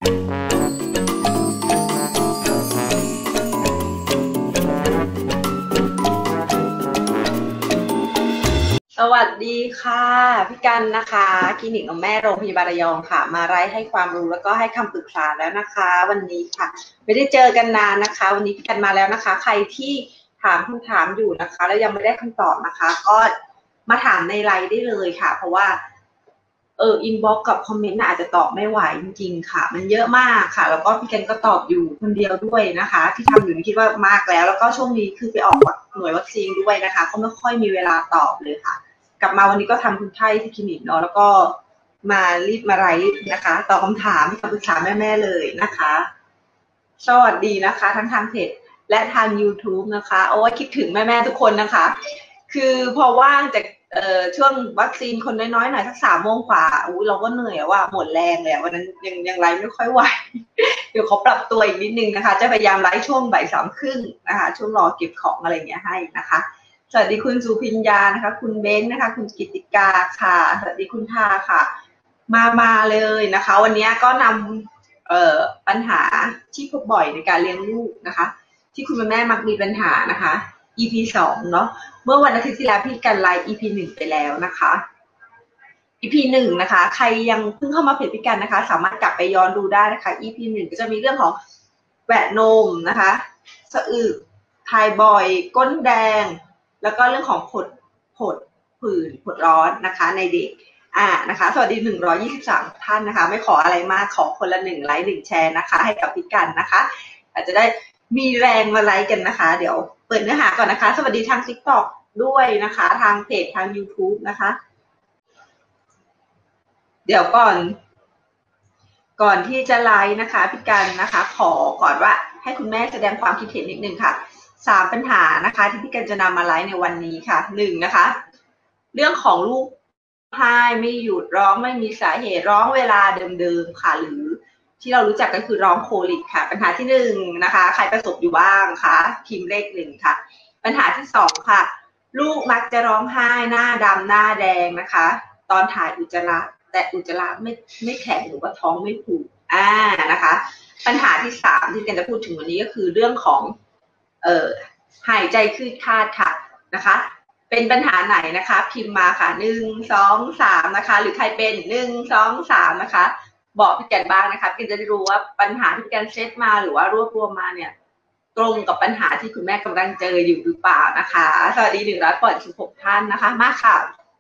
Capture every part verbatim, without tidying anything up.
สวัสดีค่ะพี่กันนะคะคลินิกนมแม่โรงพยาบาลระยองค่ะมาไลฟ์ให้ความรู้แล้วก็ให้คำปรึกษาแล้วนะคะวันนี้ค่ะไม่ได้เจอกันนานนะคะวันนี้พี่กันมาแล้วนะคะใครที่ถามคำถามอยู่นะคะแล้วยังไม่ได้คำตอบนะคะก็มาถามในไลฟ์ได้เลยค่ะเพราะว่าเอออินบ็อกซ์กับคอมเมนต์อาจจะตอบไม่ไหวจริงๆค่ะมันเยอะมากค่ะแล้วก็พี่กันก็ตอบอยู่คนเดียวด้วยนะคะที่ทำอยู่นี่คิดว่ามากแล้วแล้วก็ช่วงนี้คือไปออกหน่วยวัคซีนด้วยนะคะก็ไม่ค่อยมีเวลาตอบเลยค่ะกลับมาวันนี้ก็ทำคนไข้ที่คลินิกเนาะแล้วก็มารีบมาไลฟ์นะคะตอบคำถามคำปรึกษาแม่ๆเลยนะคะสวัสดีนะคะทั้งทางเพจและทาง YouTube นะคะโอ้ยคิดถึงแม่ๆทุกคนนะคะคือพอว่างจากเอ่อช่วงวัคซีนคนน้อยๆหน่อยสักสามโมงกว่าอู้เราก็เหนื่อยว่าหมดแรงเลยวันนั้นยังยังไลฟ์ไม่ค่อยไหวเดี๋ยวขอปรับตัวอีกนิดนึงนะคะจะพยายามไลฟ์ช่วงบ่ายสามครึ่งนะคะช่วงรอเก็บของอะไรอย่างเงี้ยให้นะคะสวัสดีคุณสุพิญญานะคะคุณเบ้นนะคะคุณกิติกาค่ะสวัสดีคุณทาค่ะมามาเลยนะคะวันนี้ก็นำเอ่อปัญหาที่พบบ่อยในการเลี้ยงลูกนะคะที่คุณแม่มักมีปัญหานะคะ อี พี สองเนาะเมื่อวันอาทิตย์ที่แล้วพี่กันไลฟ์ อี พี หนึ่งไปแล้วนะคะ อี พี หนึ่งนะคะใครยังเพิ่งเข้ามาเพจพี่กันนะคะสามารถกลับไปย้อนดูได้นะคะ อี พี หนึ่งก็จะมีเรื่องของแหวนนมนะคะสะอึกถ่ายบ่อยก้นแดงแล้วก็เรื่องของผดผดผื่นผดร้อนนะคะในเด็กอ่านะคะสวัสดีหนึ่งร้อยยี่สิบสามท่านนะคะไม่ขออะไรมากขอคนละหนึ่งไลค์หนึ่งแชร์นะคะให้กับพี่กันนะคะอาจจะได้มีแรงมาไลค์กันนะคะเดี๋ยวเปิดเนื้อหาก่อนนะคะสวัสดีทาง ติ๊กต็อก ด้วยนะคะทางเพจทาง YouTube นะคะเดี๋ยวก่อนก่อนที่จะไลฟ์นะคะพี่กันนะคะขอก่อนว่าให้คุณแม่แสดงความคิดเห็นนิดนึงค่ะสามปัญหานะคะที่พี่กันจะนำมาไลฟ์ในวันนี้ค่ะหนึ่งนะคะเรื่องของลูกไห้ไม่หยุดร้องไม่มีสาเหตุร้องเวลาเดิมๆค่ะหรือที่เรารู้จักกันคือร้องโคลิกค่ะปัญหาที่หนึ่งนะคะใครประสบอยู่บ้างคะพิมพ์เลขหนึ่งค่ะปัญหาที่สองค่ะลูกมักจะร้องไห้หน้าดำหน้าแดงนะคะตอนถ่ายอุจจาระแต่อุจจาระไม่ไม่แข็งหรือว่าท้องไม่ผูกอ่านะคะปัญหาที่สามที่กันจะพูดถึงวันนี้ก็คือเรื่องของเอ่อหายใจคืดคาดค่ะนะคะเป็นปัญหาไหนนะคะพิมพ์มาค่ะหนึ่งสองสามนะคะหรือใครเป็นหนึ่งสองสามนะคะบอกพี่กันบ้างนะคะพี่กันจะได้รู้ว่าปัญหาที่พี่กันเซตมาหรือว่ารวบรวมมาเนี่ยตรงกับปัญหาที่คุณแม่กำลังเจออยู่หรือเปล่านะคะสวัสดีหนึ่งร้อยแปดสิบหกท่านนะคะมาค่ะ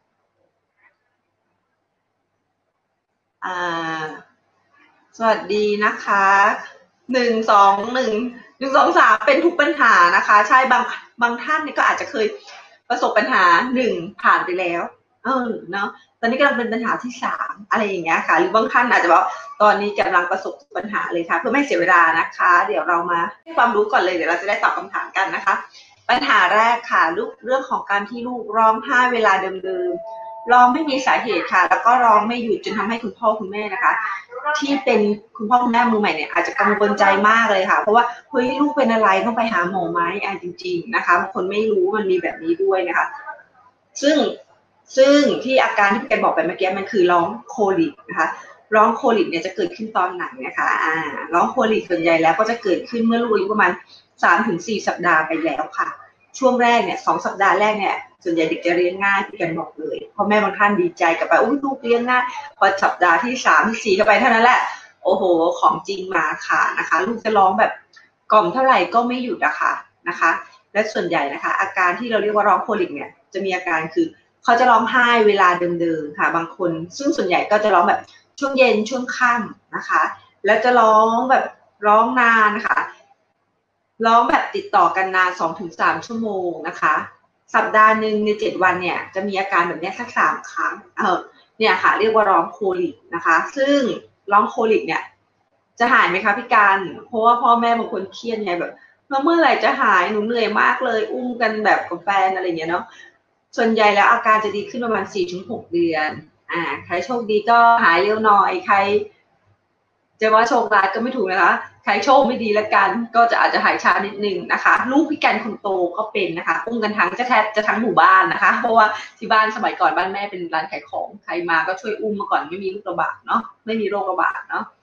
สวัสดีนะคะหนึ่งสองหนึ่งหนึ่งสองสามเป็นทุกปัญหานะคะใช่บางบางท่านนี่ก็อาจจะเคยประสบปัญหาหนึ่งผ่านไปแล้วเออเนาะตอนนี้กำลังเป็นปัญหาที่สามอะไรอย่างเงี้ยค่ะหรือบางท่านอาจจะบอกตอนนี้กำลังประสบปัญหาเลยค่ะเพื่อไม่เสียเวลานะคะเดี๋ยวเรามาให้ความรู้ก่อนเลยเดี๋ยวเราจะได้ตอบคำถามกันนะคะปัญหาแรกค่ะลูกเรื่องของการที่ลูกร้องไห้เวลาเดิมๆร้องไม่มีสาเหตุค่ะแล้วก็ร้องไม่หยุดจนทำให้คุณพ่อคุณแม่นะคะที่เป็นคุณพ่อคุณแม่มือใหม่เนี่ยอาจจะกังวลใจมากเลยค่ะเพราะว่าเฮ้ยลูกเป็นอะไรต้องไปหาหมอไหมอ่ะจริงๆนะคะบางคนไม่รู้มันมีแบบนี้ด้วยนะคะซึ่งซึ่งที่อาการที่แกบอกไปเมื่อกี้มันคือร้องโคลิกนะคะร้องโคลิกเนี่ยจะเกิดขึ้นตอนไหนนะคะอ่าร้องโคลิกส่วนใหญ่แล้วก็จะเกิดขึ้นเมื่อลูกอายุประมาณ สามถึงสี่ สัปดาห์ไปแล้วค่ะช่วงแรกเนี่ยสองสัปดาห์แรกเนี่ยส่วนใหญ่เด็กจะเลี้ยงง่ายพี่กันบอกเลยพ่อแม่บางท่านดีใจกับไปอุ้ยลูกเลี้ยงง่ายพอสัปดาห์ที่สามที่สี่เข้าไปเท่านั้นแหละโอ้โหของจริงมาค่ะนะคะลูกจะร้องแบบกล่อมเท่าไหร่ก็ไม่หยุดอะค่ะนะคะและส่วนใหญ่นะคะอาการที่เราเรียกว่าร้องโคลิกเนี่ยจะมีอาการคือเขาจะร้องไห้เวลาเดิมๆค่ะบางคนซึ่งส่วนใหญ่ก็จะร้องแบบช่วงเย็นช่วงค่ำนะคะแล้วจะร้องแบบร้องนานนะคะร้องแบบติดต่อกันนาน สองถึงสาม ชั่วโมงนะคะสัปดาห์หนึ่งในเจ็ดวันเนี่ยจะมีอาการแบบนี้สักสามครั้งเออเนี่ยค่ะเรียกว่าร้องโคลิกนะคะซึ่งร้องโคลิกเนี่ยจะหายไหมคะพี่การเพราะว่าพ่อแม่บางคนเครียดไงแบบเมื่อไหร่จะหายหนูเหนื่อยมากเลยอุ้มกันแบบกับแฟนอะไรเงี้ยเนาะส่วนใหญ่แล้วอาการจะดีขึ้นประมาณ สี่ถึงหก เดือนอ่าใครโชคดีก็หายเร็วหน่อยใครจะว่าโชคร้ายก็ไม่ถูกนะคะใครโชคไม่ดีละกันก็จะอาจจะหายช้านิดนึงนะคะลูกพี่กันคนโตก็เป็นนะคะอุ้มกันทั้งจะแทบจะทั้งหมู่บ้านนะคะเพราะว่าที่บ้านสมัยก่อนบ้านแม่เป็นร้านขายของใครมาก็ช่วยอุ้มมาก่อนไม่มีโรคระบาดเนาะไม่มีโรคระบาดเนาะ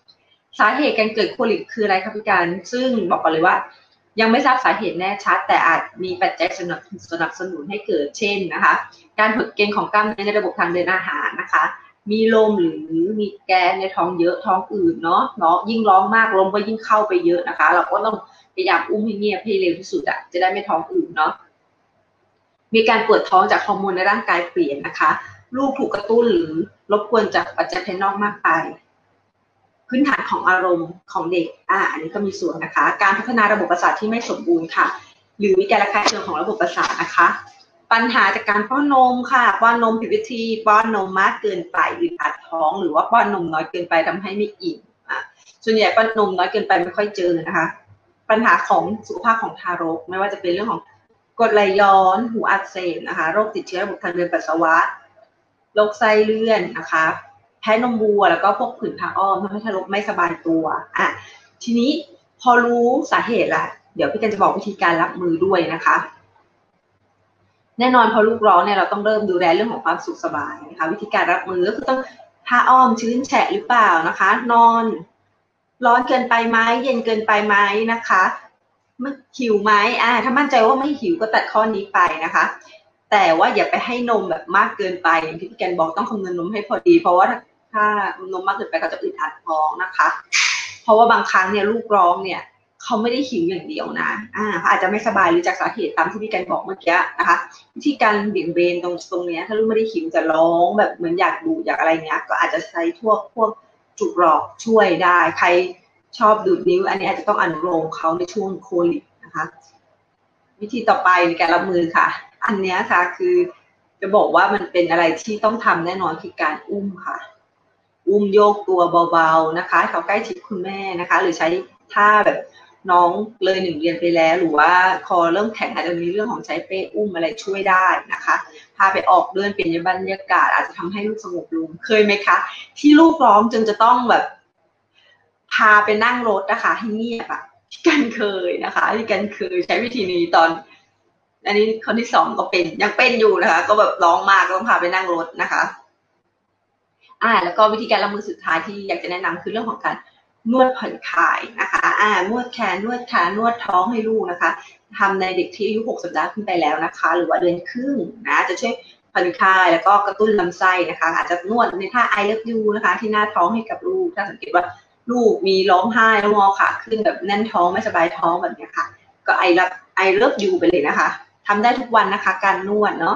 สาเหตุการเกิดโคลิกคืออะไรครับพี่การซึ่งบอกก่อนเลยว่ายังไม่ทราบสาเหตุแน่ชัดแต่อาจมีปัจจัยสนับสนับสนุนให้เกิดเช่นนะคะการหดเกร็งของกล้ามเนื้อในระบบทางเดินอาหารนะคะมีลมหรือมีแก๊สในท้องเยอะท้องอืดเนาะเนาะยิ่งร้องมากลมก็ยิ่งเข้าไปเยอะนะคะเราก็ต้องพยายามอุ้มให้เงียบให้เร็วที่สุดอะจะได้ไม่ท้องอืดเนาะมีการปวดท้องจากฮอร์โมนในร่างกายเปลี่ยนนะคะลูกถูกกระตุ้นหรือรบกวนจากปัจจัยภายนอกมากไปพื้นฐานของอารมณ์ของเด็กอ่าอันนี้ก็มีส่วนนะคะการพัฒนาระบบประสาทที่ไม่สมบูรณ์ค่ะหรือมีการระคายเคืองของระบบประสาทนะคะปัญหาจากการป้อนนมค่ะป้อนนมผิดวิธีป้อนนมมากเกินไปอึดอัดท้องหรือว่าป้อนนมน้อยเกินไปทำให้ไม่อิ่มอ่ะส่วนใหญ่ป้อนนมน้อยเกินไปไม่ค่อยเจอนะคะปัญหาของสุขภาพของทารกไม่ว่าจะเป็นเรื่องของกรดไหลย้อนหูอักเสบนะคะโรคติดเชื้อระบบทางเดินปัสสาวะโรคไส้เลื่อนนะคะแพ้นมวัวแล้วก็พวกผื่นผ้าอ้อมทำให้ทารกไม่สบายตัวอ่ะทีนี้พอรู้สาเหตุละเดี๋ยวพี่กันจะบอกวิธีการรับมือด้วยนะคะแน่นอนพอลูกร้องเนี่ยเราต้องเริ่มดูแลเรื่องของความสุขสบายนะคะวิธีการรับมือก็คือต้องผ้าอ้อมชื้นแฉะหรือเปล่านะคะนอนร้อนเกินไปไหมเย็นเกินไปไหมนะคะไม่หิวไหมอ่าถ้ามั่นใจว่าไม่หิวก็ตัดข้อนี้ไปนะคะแต่ว่าอย่าไปให้นมแบบมากเกินไปอย่างที่พี่แกนบอกต้องคำนวณนมให้พอดีเพราะว่าถ้านมมากเกินไปเขาจะอึดอัดท้องนะคะเพราะว่าบางครั้งเนี่ยลูกร้องเนี่ยเขาไม่ได้หิวอย่างเดียวนะอ่าเขาอาจจะไม่สบายหรือจากสาเหตุตามที่พี่แกนบอกเมื่อกี้นะคะวิธีการเบี่ยงเบนตรงตรงนี้ถ้าลูกไม่ได้หิวจะร้องแบบเหมือนอยากดูอยากอะไรเงี้ยก็อาจจะใช้พวกพวกจุกหลอกช่วยได้ใครชอบดูดนิ้วอันนี้อาจจะต้องอนุโลมเขาในช่วงโคลิกนะคะวิธีต่อไปในการรับมือค่ะอันนี้ค่ะคือจะบอกว่ามันเป็นอะไรที่ต้องทำแน่นอนคือการอุ้มค่ะอุ้มโยกตัวเบาๆนะคะเขาใกล้ชิดคุณแม่นะคะหรือใช้ท่าแบบน้องเลยหนึ่งเดือนไปแล้วหรือว่าคอเริ่มแข็งอาจจะมีเรื่องของใช้เป้อุ้มอะไรช่วยได้นะคะพาไปออกเดินเปลี่ยนบรรยากาศอาจจะทำให้ลูกสงบลงเคยไหมคะที่ลูกร้องจนจะต้องแบบพาไปนั่งรถนะคะให้เงียบอะที่กันเคยนะคะที่กันเคยใช้วิธีนี้ตอนอันนี้คนที่สองก็เป็นยังเป็นอยู่นะคะก็แบบร้องมากก็ต้องพาไปนั่งรถนะคะอ่าแล้วก็วิธีการรับมือสุดท้ายที่อยากจะแนะนำคือเรื่องของการนวดผ่อนคลายนะคะอ่านวดแขนนวดขานวดท้องให้ลูกนะคะทำในเด็กที่อายุหกสัปดาห์ขึ้นไปแล้วนะคะหรือว่าเดือนครึ่งนะจะช่วยผ่อนคลายแล้วก็กระตุ้นลำไส้นะคะอาจจะนวดในท่า I love you นะคะที่หน้าท้องให้กับลูกถ้าสังเกตว่าลูกมีร้องไห้แล้วงอขาขึ้นแบบแน่นท้องไม่สบายท้องแบบนี้ค่ะก็ I love I love you ไปเลยนะคะทำได้ทุกวันนะคะการนวดเนาะ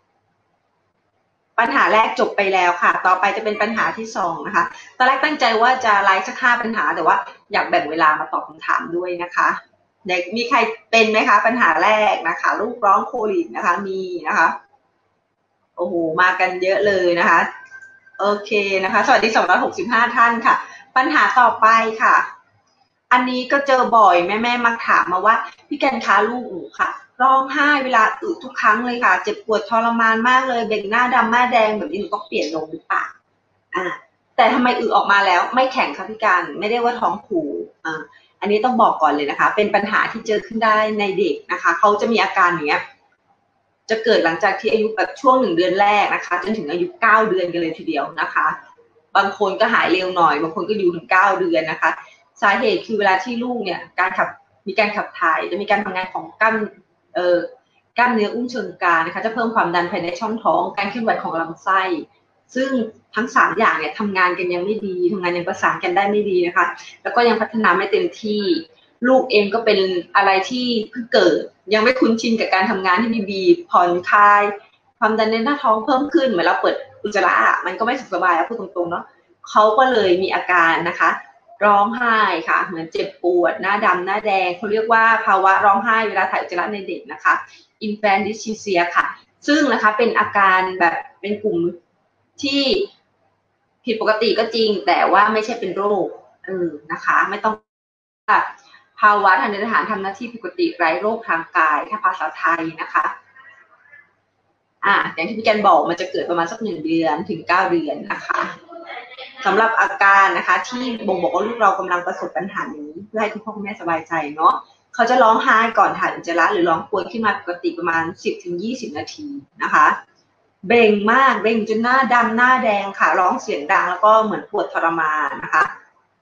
ปัญหาแรกจบไปแล้วค่ะต่อไปจะเป็นปัญหาที่สองนะคะตอนแรกตั้งใจว่าจะไลฟ์สักห้าปัญหาแต่ว่าอยากแบ่งเวลามาตอบคำถามด้วยนะคะเด็กมีใครเป็นไหมคะปัญหาแรกนะคะลูกร้องโคลิกนะคะมีนะคะโอ้โหมากันเยอะเลยนะคะโอเคนะคะสวัสดีสองร้อยหกสิบห้าท่านค่ะปัญหาต่อไปค่ะอันนี้ก็เจอบ่อยแม่แม่มาถามมาว่าพี่แกนคะลูกหนูค่ะร้องไห้เวลาอึทุกครั้งเลยค่ะเจ็บปวดทรมานมากเลยเบ่งหน้าดำหน้าแดงแบบนี้หนูต้องเปลี่ยนนมหรือเปล่าอ่าแต่ทำไมอึออกมาแล้วไม่แข็งคะพี่การไม่ได้ว่าท้องผูกอ่าอันนี้ต้องบอกก่อนเลยนะคะเป็นปัญหาที่เจอขึ้นได้ในเด็กนะคะเขาจะมีอาการอย่างเงี้ยจะเกิดหลังจากที่อายุแบบช่วงหนึ่งเดือนแรกนะคะจนถึงอายุเก้าเดือนกันเลยทีเดียวนะคะบางคนก็หายเร็วหน่อยบางคนก็อยู่ถึงเก้าเดือนนะคะสาเหตุคือเวลาที่ลูกเนี่ยการขับมีการขับถ่ายจะมีการทำงานของกล้ามเอ่อกล้ามเนื้ออุ้งเชิงกรานนะคะจะเพิ่มความดันภายในช่องท้องการเคลื่อนไหวของลำไส้ซึ่งทั้งสามอย่างเนี่ยทำงานกันยังไม่ดีทำงานยังประสานกันได้ไม่ดีนะคะแล้วก็ยังพัฒนาไม่เต็มที่ลูกเองก็เป็นอะไรที่เพิ่งเกิดยังไม่คุ้นชินกับการทำงานที่มีบีบผ่อนคลายความดันในหน้าท้องเพิ่มขึ้นเหมือนเราเปิดอุจจาระมันก็ไม่สุขสบายพูดตรงๆเนาะเขาก็เลยมีอาการนะคะร้องไห้ค่ะเหมือนเจ็บปวดหน้าดำหน้าแดงเขาเรียกว่าภาวะร้องไห้เวลาถ่ายอุจจาระในเด็กนะคะ infant dysphagia ค่ะซึ่งนะคะเป็นอาการแบบเป็นกลุ่มที่ผิดปกติก็จริงแต่ว่าไม่ใช่เป็นโรคเออนะคะไม่ต้องภาวะทางเดินอาหารทำหน้าที่ปกติไร้โรคทางกายถ้าภาษาไทยนะคะอ่าอย่างที่พี่แกนบอกมันจะเกิดประมาณสักหนึ่งเดือนถึงเก้าเดือนนะคะสำหรับอาการนะคะที่บ่งบอกว่าลูกเรากำลังประสบปัญหานี้เพื่อให้คุณพ่อคุณแม่สบายใจเนาะเขาจะร้องไห้ก่อนถ่ายอุจจาระหรือร้องป่วยขึ้นมาปกติประมาณ สิบถึงยี่สิบ นาทีนะคะเบ่งมากเบ่งจนหน้าดำหน้าแดงค่ะร้องเสียงดังแล้วก็เหมือนปวดทรมานนะคะ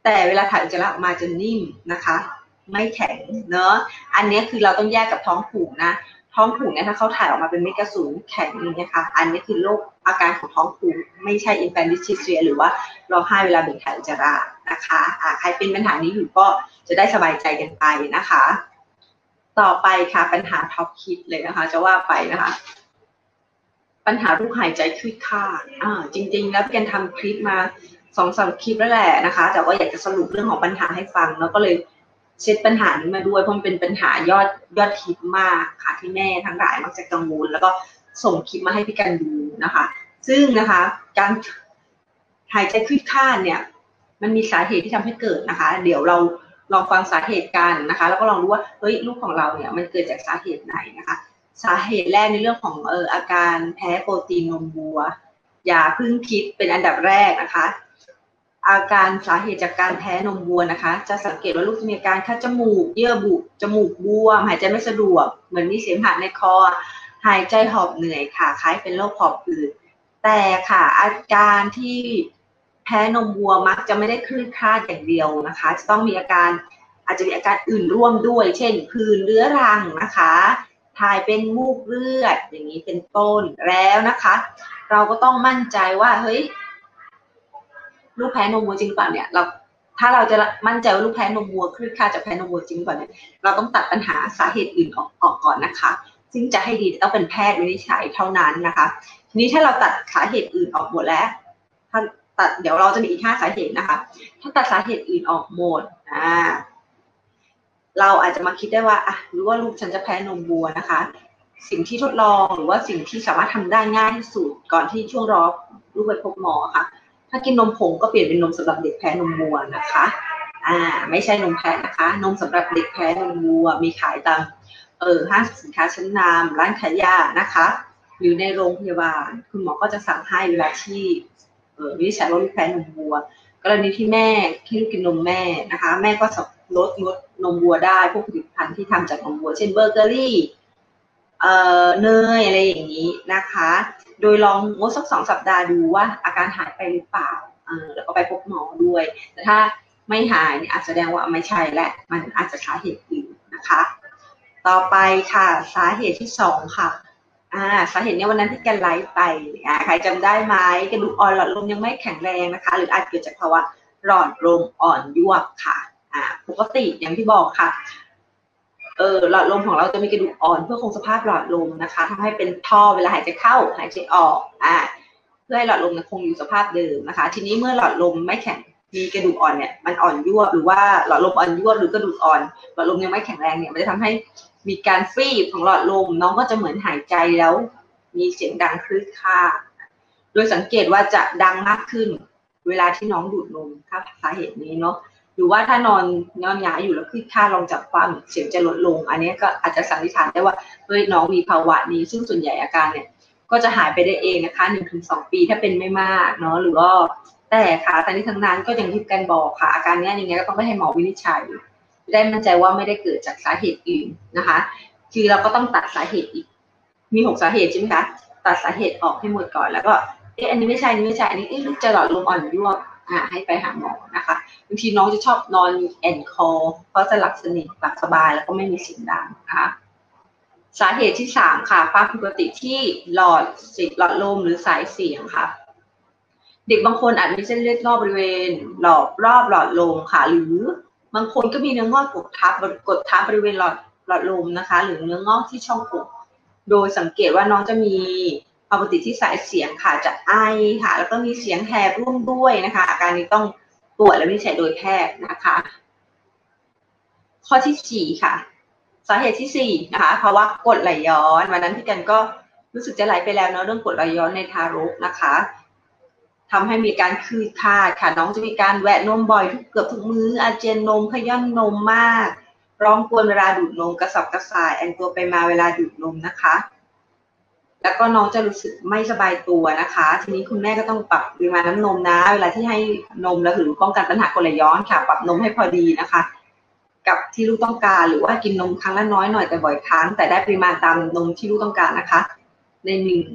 แต่เวลาถ่ายอุจจาระออกมาจะนิ่มนะคะไม่แข็งเนอะอันนี้คือเราต้องแยกกับท้องผูกนะท้องผูกเนี่ยถ้าเขาถ่ายออกมาเป็นเม็ดกระสุนแข็งนี่นะคะอันนี้คือโรคอาการของท้องผูกไม่ใช่ infant dysphagia หรือว่าร้องไห้เวลาเบ่งถ่ายอุจจาระนะคะอ่าใครเป็นปัญหานี้อยู่ก็จะได้สบายใจกันไปนะคะต่อไปค่ะปัญหาท็อปฮิตเลยนะคะจะว่าไปนะคะปัญหาลูกหายใจคลืดคลาดอ่าจริงๆแล้วพี่กันทำคลิปมาสองสามคลิปแล้วแหละนะคะแต่ว่าอยากจะสรุปเรื่องของปัญหาให้ฟังแล้วก็เลยเช็ดปัญหานี้มาด้วยเพราะมันเป็นปัญหายอดยอดฮิตมากค่ะที่แม่ทั้งหลายมักจะกังวลแล้วก็ส่งคลิปมาให้พี่กันดูนะคะซึ่งนะคะการหายใจคลืดคลาดเนี่ยมันมีสาเหตุที่ทำให้เกิดนะคะเดี๋ยวเราลองฟังสาเหตุกันนะคะแล้วก็ลองดูว่าเฮ้ยลูกของเราเนี่ยมันเกิดจากสาเหตุไหนนะคะสาเหตุแรกในเรื่องของเอ่ออาการแพ้โปรตีนนมวัวอย่าเพิ่งคิดเป็นอันดับแรกนะคะอาการสาเหตุจากการแพ้นมวัวนะคะจะสังเกตว่าลูกจะมีอาการคัดจมูกเยื่อบุจมูกบวมหายใจไม่สะดวกเหมือนมีเสมหะในคอหายใจหอบเหนื่อยค่ะคล้ายเป็นโรคหอบหืดแต่ค่ะอาการที่แพ้นมวัวมักจะไม่ได้คลืดคลาดอย่างเดียวนะคะจะต้องมีอาการอาจจะมีอาการอื่นร่วมด้วยเช่นผื่นเรื้อรังนะคะถ่ายเป็นมูกเลือดอย่างนี้เป็นต้นแล้วนะคะเราก็ต้องมั่นใจว่าเฮ้ยลูกแพ้นมวัวจริงป่ะเนี่ยเราถ้าเราจะมั่นใจว่าลูกแพ้นมวัวคลืดคลาดจากแพ้นมวัวจริงป่ะเนี่ยเราต้องตัดปัญหาสาเหตุอื่นออกออกก่อนนะคะซึ่งจะให้ดีต้องเป็นแพทย์วินิจฉัยเท่านั้นนะคะทีนี้ถ้าเราตัดสาเหตุอื่นออกหมดแล้วถ้าตัดเดี๋ยวเราจะมีอีกห้าสาเหตุนะคะถ้าตัดสาเหตุอื่นออกหมดอ่าเราอาจจะมาคิดได้ว่าอ่ะหรือว่าลูกฉันจะแพ้นมวัวนะคะสิ่งที่ทดลองหรือว่าสิ่งที่สามารถทำได้ง่ายที่สุดก่อนที่ช่วงรอลูกไปพบหมอค่ะถ้ากินนมผงก็เปลี่ยนเป็นนมสำหรับเด็กแพ้นมวัวนะคะอ่าไม่ใช่นมแพะนะคะนมสำหรับเด็กแพ้นมวัวมีขายตามเออห้างสินค้าชั้นนำร้านขายยานะคะหรือในโรงพยาบาลคุณหมอก็จะสั่งให้เวลาที่เออวินิจฉัยว่าลูกแพ้นมวัวกรณีที่แม่ที่ลูกกินนมแม่นะคะแม่ก็ลดลดนมวัวได้พวกผลิตภัณฑ์ที่ทำจากนมวัวเช่นเบเกอรี่เอ่อเนยอะไรอย่างนี้นะคะโดยลองงดสักสองสัปดาห์ดูว่าอาการหายไปหรือเปล่าเออแล้วก็ไปพบหมอด้วยแต่ถ้าไม่หายเนี่ยอาจแสดงว่าไม่ใช่และมันอาจจะสาเหตุอื่นนะคะต่อไปค่ะสาเหตุที่สองค่ะอ่าสาเหตุเนี้ยวันนั้นที่แกไลฟ์ไปอ่าใครจำได้ไหมกระดูกอ่อนหลอดลมยังไม่แข็งแรงนะคะหรืออาจเกิดจากภาวะหลอดลมอ่อนยวบค่ะอ่าปกติอย่างที่บอกค่ะเออหลอดลมของเราจะมีกระดูกอ่อนเพื่อคงสภาพหลอดลมนะคะทำให้เป็นท่อเวลาหายใจเข้าหายใจออกอ่าเพื่อให้หลอดลมคงอยู่สภาพเดิมนะคะทีนี้เมื่อหลอดลมไม่แข็งมีกระดูกอ่อนเนี่ยมันอ่อนยวบหรือว่าหลอดลมอ่อนยวบหรือกระดูกอ่อนหลอดลมยังไม่แข็งแรงเนี่ยมันจะทำให้มีการฟีบของหลอดลมน้องก็จะเหมือนหายใจแล้วมีเสียงดังคลืดคลาดโดยสังเกตว่าจะดังมากขึ้นเวลาที่น้องดูดนมถ้าสาเหตุนี้เนาะหรือว่าถ้านอนนอนหงายอยู่แล้วคลืดคลาดลองจับความเสียงจะลดลงอันนี้ก็อาจจะสันนิษฐานได้ว่าเฮ้ยน้องมีภาวะนี้ซึ่งส่วนใหญ่อาการเนี่ยก็จะหายไปได้เองนะคะ หนึ่งถึงสอง ปีถ้าเป็นไม่มากเนาะหรือว่าแต่ค่ะแต่นี้ทั้งนั้นก็อย่างที่กันบอกค่ะอาการนี้ยังไงก็ต้องไปให้หมอวินิจฉัยได้มั่นใจว่าไม่ได้เกิดจากสาเหตุอื่นนะคะคือเราก็ต้องตัดสาเหตุอีกมีหกสาเหตุใช่ไหมคะตัดสาเหตุออกให้หมดก่อนแล้วก็เอ๊ะอันนี้ไม่ใช่อันนี้ไม่ใช่อันนี้ลูกจะหลอดลมอ่อนยวบอ่าให้ไปหาหมอนะคะบางทีน้องจะชอบนอนแอนคอเพราะจะหลับสนิทหลับสบายแล้วก็ไม่มีเสียงดังนะคะสาเหตุที่สามค่ะความผิดปกติที่หลอดหลอดลมหรือสายเสียงค่ะเด็กบางคนอาจมีเส้นเลือดงอกบริเวณหลอดรอบหลอดลมค่ะหรือบางคนก็มีเนื้องอกกดทับกดทับบริเวณหลอดหลอดลมนะคะหรือเนื้องอกที่ช่องอกโดยสังเกตว่าน้องจะมีความปกติที่สายเสียงค่ะจะไอค่ะแล้วก็มีเสียงแหบร่วมด้วยนะคะอาการนี้ต้องตรวจและวินิจฉัยโดยแพทย์นะคะข้อที่สี่ค่ะสาเหตุที่สี่นะคะภาวะกรดไหลย้อนวันนั้นพี่กันก็รู้สึกจะไหลไปแล้วเนาะเรื่องกรดไหลย้อนในทารกนะคะทำให้มีการคลืดคลาดค่ะน้องจะมีการแวะนมบ่อยทุกเกือบทุกมื้ออาเจียนนมขย้อนนมมากร้องกวนเวลาดูดนมกระสับกระส่ายแอนตัวไปมาเวลาดูดนมนะคะแล้วก็น้องจะรู้สึกไม่สบายตัวนะคะทีนี้คุณแม่ก็ต้องปรับปริมาณน้ำนมนะเวลาที่ให้นมแล้วหรือป้องกันปัญหากรดไหลย้อนค่ะปรับนมให้พอดีนะคะกับที่ลูกต้องการหรือว่ากินนมครั้งละน้อยหน่อยแต่บ่อยครั้งแต่ได้ปริมาณตามนมที่ลูกต้องการนะคะในหนึ่ง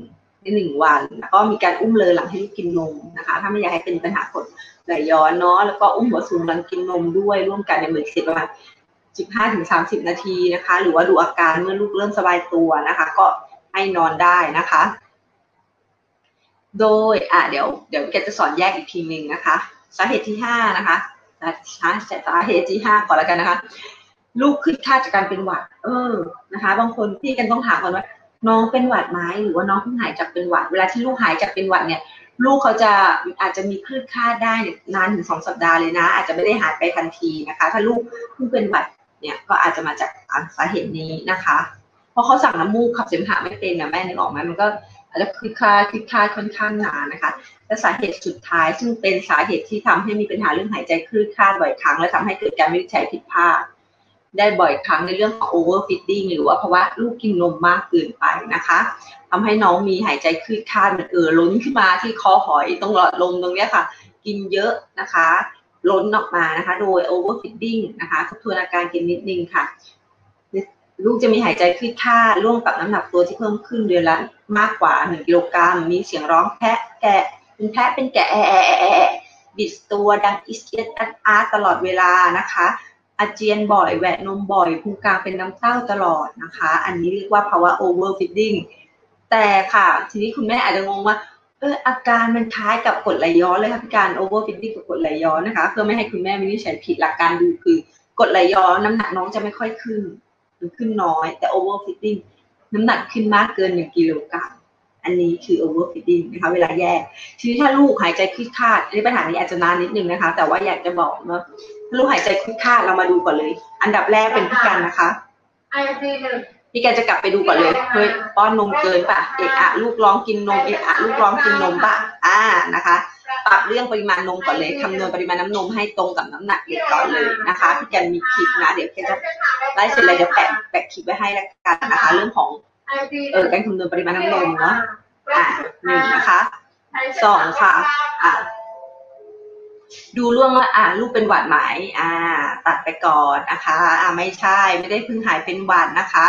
ในหนึ่งวันแล้วก็มีการอุ้มเลยหลังให้ลูกกินนมนะคะถ้าไม่อยากให้เป็นปัญหากรดไหลย้อนเนาะแล้วก็อุ้มหัวสูงหลังกินนมด้วยร่วมกันในมือเสร็จประมาณสิบห้าถึงสามสิบนาทีนะคะหรือว่าดูอาการเมื่อลูกเริ่มสบายตัวนะคะก็ให้นอนได้นะคะโดยอ่ะเดี๋ยวเดี๋ยวแกจะสอนแยกอีกทีนึงนะคะสาเหตุที่ห้านะคะสาเหตุที่ห้าขอแล้วกันนะคะลูกขึ้นค่าจากการเป็นหวัดเออนะคะบางคนพี่กันต้องถามก่อนว่าน้องเป็นหวัดไหมหรือว่าน้องเพิ่งหายจากเป็นหวัดเวลาที่ลูกหายจากเป็นหวัดเนี่ยลูกเขาจะอาจจะมีคลื่นค่าได้นานถึงสองสัปดาห์เลยนะอาจจะไม่ได้หายไปทันทีนะคะถ้าลูกเพิ่งเป็นหวัดเนี่ยก็อาจจะมาจากสาเหตุนี้นะคะเพราะเขาสั่งน้ำมูกขับเสมหะไม่เป็นนะแม่นึกออกไหมมันก็อาจจะคลื่นค่าคลื่นค่าค่อนข้างนานนะคะและสาเหตุสุดท้ายซึ่งเป็นสาเหตุที่ทำให้มีปัญหาเรื่องหายใจคลื่นค่าบ่อยครั้งและทำให้เกิดการวินิจฉัยผิดพลาดได้บ่อยครั้งในเรื่องของ overfeeding หรือว่าภาวะลูกกินนมมากเกินไปนะคะทำให้น้องมีหายใจคลื่นคลาดมันเอ่อล้นขึ้นมาที่คอหอยตรงหลอดลมตรงนี้ค่ะกินเยอะนะคะล้นออกมานะคะโดย overfeeding นะคะทบทวนอาการกินนิดนึงค่ะลูกจะมีหายใจคลื่นคลาดร่วมกับน้ำหนักตัวที่เพิ่มขึ้นเดือนละมากกว่าหนึ่งกิโลกรัมมีเสียงร้องแพะแกะเป็นแพะเป็นแกะแอะแอะแอะบิดตัวดังอิสเอสอาร์ตลอดเวลานะคะอาเจียนบ่อยแหวะนมบ่อยพุงกลางเป็นน้ำเต้าตลอดนะคะอันนี้เรียกว่าภาวะ overfeeding แต่ค่ะทีนี้คุณแม่อาจจะงงว่าเอออาการมันคล้ายกับกรดไหลย้อนเลยค่ะพี่การ overfeeding กับกรดไหลย้อนนะคะเพื่อไม่ให้คุณแม่วินิจฉัยผิดหลักการดูคือกรดไหลย้อนน้ำหนักน้องจะไม่ค่อยขึ้นหรือขึ้นน้อยแต่ overfeeding น้ำหนักขึ้นมากเกินหนึ่งกิโลกรัมอันนี้คือ overfeeding นะคะเวลาแยกทีนี้ถ้าลูกหายใจคลื่นคลาดในปัญหานี้อาจจะนานนิดนึงนะคะแต่ว่าอยากจะบอกเนาะถ้าลูกหายใจคลื่นคลาดเรามาดูก่อนเลยอันดับแรกเป็นพี่กันนะคะพี่กันจะกลับไปดูก่อนเลยเฮ้ยป้อนนมเกินป่ะเอะอะลูกร้องกินนมเอะอะลูกร้องกินนมป่ะอ่านะคะปรับเรื่องปริมาณนมก่อนเลยคำนวณปริมาณน้ำนมให้ตรงกับน้ำหนักเด็กก่อนเลยนะคะพี่กันมีคลิปนะเดี๋ยวแกจะไลฟ์เสร็จเลยเดี๋ยวแปะแปะคลิปไว้ให้แล้วกันนะคะเรื่องของเออการคำนวณปริมาณน้ำนมเนาะอ่าหนึ่งนะคะสองค่ะอ่าดูเรื่องว่าอ่าลูกเป็นหวัดไหมอ่าตัดไปก่อนนะคะอ่าไม่ใช่ไม่ได้เพิ่งหายเป็นหวัดนะคะ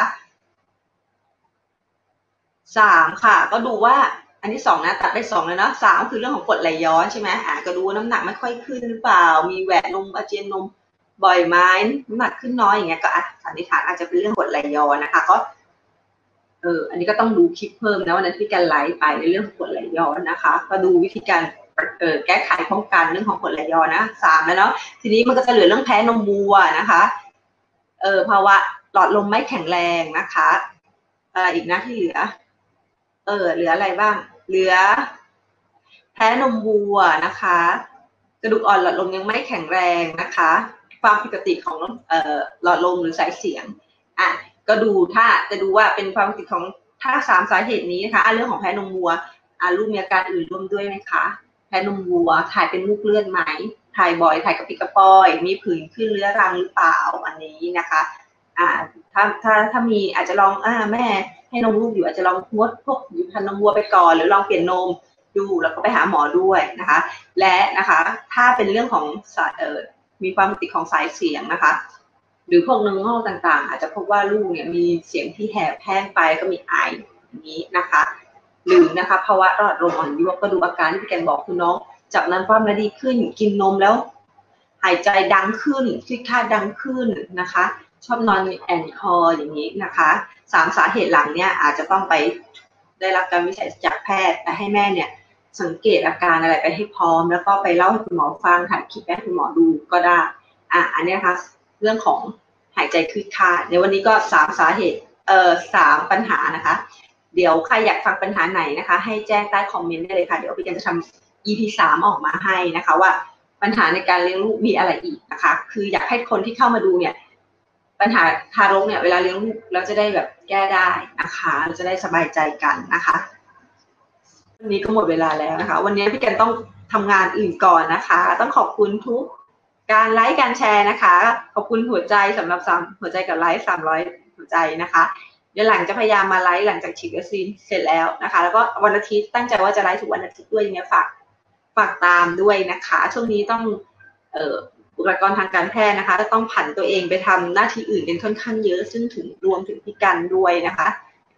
สามค่ะก็ดูว่าอันที่สองนะตัดไปสองเลยเนาะสามคือเรื่องของกรดไหลย้อนใช่ไหมอ่าก็ดูว่าน้ำหนักไม่ค่อยขึ้นหรือเปล่ามีแหวะนมอาเจียนนมบ่อยไหมน้ำหนักขึ้นน้อยอย่างเงี้ยก็สันนิษฐานอาจจะเป็นเรื่องกรดไหลย้อนนะคะก็เอออันนี้ก็ต้องดูคลิปเพิ่มนะวันนั้นที่การไลฟ์ไปในเรื่องของกรดไหลย้อนนะคะก็ดูวิธีการเออแก้ไขป้องกันเรื่องของกรดไหลย้อนนะสามแล้วเนาะทีนี้มันก็จะเหลือเรื่องแพ้นมวัวนะคะเออภาวะหลอดลมไม่แข็งแรงนะคะอะไรอีกนะที่เหลือเออเหลืออะไรบ้างเหลือแพ้นมวัวนะคะกระดูกอ่อนหลอดลมยังไม่แข็งแรงนะคะความผิดปกติของเอ่อหลอดลมหรือสายเสียงอ่ะก็ดูถ้าจะดูว่าเป็นความผิดปกติของถ้าสามสาเหตุนี้นะคะเรื่องของแพ้นมวัวอ่ะลูกมีอาการอื่นร่วมด้วยไหมคะแพ้นมวัวถ่ายเป็นมูกเลือดไหมถ่ายบ่อยถ่ายกระปิดกระปอยมีผื่นขึ้นเรื้อรังหรือเปล่าอันนี้นะคะอ่าถ้าถ้าถ้ามีอาจจะลองอ่าแม่ให้นมลูกอยู่อาจจะลองงดพวกหยุดทานนมวัวไปก่อนหรือลองเปลี่ยนนมดูแล้วก็ไปหาหมอด้วยนะคะและนะคะถ้าเป็นเรื่องของสายเอ่อมีความผิดปกติของสายเสียงนะคะหรือพวกเนื้องอกต่างๆอาจจะพบว่าลูกเนี่ยมีเสียงที่แหบแห้งไปก็มีไออย่างนี้นะคะหรือนะคะภาวะหลอดลมอ่อนยวบก็ดูอาการที่พี่แกนบอกคุณน้องจากนั้นความระดีขึ้นกินนมแล้วหายใจดังขึ้นคลื่นค่าดังขึ้นนะคะชอบนอนแอนคออย่างนี้นะคะสามสาเหตุหลังเนี่ยอาจจะต้องไปได้รับการวินิจฉัยจากแพทย์แต่ให้แม่เนี่ยสังเกตอาการอะไรไปให้พร้อมแล้วก็ไปเล่าให้คุณหมอฟังถ่ายคลิปให้คุณหมอดูก็ได้อ่ะอันนี้นะคะเรื่องของหายใจคลื่นค่าในวันนี้ก็สามสาเหตุเอ่อสามปัญหานะคะเดี๋ยวใครอยากฟังปัญหาไหนนะคะให้แจ้งใต้คอมเมนต์ได้เลยค่ะเดี๋ยวพี่กันจะทำ อี พี สามออกมาให้นะคะว่าปัญหาในการเลี้ยงลูกมีอะไรอีกนะคะคืออยากให้คนที่เข้ามาดูเนี่ยปัญหาทารกเนี่ยเวลาเลี้ยงลูกแล้วจะได้แบบแก้ได้นะคะเราจะได้สบายใจกันนะคะวันนี้ก็หมดเวลาแล้วนะคะวันนี้พี่กันต้องทำงานอื่นก่อนนะคะต้องขอบคุณทุกการไลค์การแชร์นะคะขอบคุณหัวใจสำหรับสามหัวใจกับไลค์สามร้อยหัวใจนะคะเดี๋ยวหลังจะพยายามมาไลฟ์หลังจากฉีดวัคซีนเสร็จแล้วนะคะแล้วก็วันอาทิตย์ตั้งใจว่าจะไลฟ์ทุกวันอาทิตย์ด้วยอย่างเงี้ยฝากฝากตามด้วยนะคะช่วงนี้ต้องเอ่อบุคลากรทางการแพทย์นะคะต้องผันตัวเองไปทำหน้าที่อื่นเป็นค่อนข้างเยอะซึ่งถึงรวมถึงพี่กันด้วยนะคะ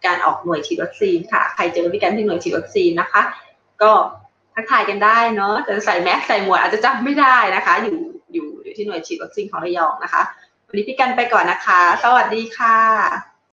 การออกหน่วยฉีดวัคซีนค่ะใครเจอพี่กันที่หน่วยฉีดวัคซีนนะคะก็ทักทายกันได้เนาะจะใส่แมสใส่หมวกอาจจะจำไม่ได้นะคะอยู่อยู่อยู่ที่หน่วยฉีดวัคซีนของระยองนะคะวันนี้พี่กันไปก่อนนะคะสวัสดีค่ะ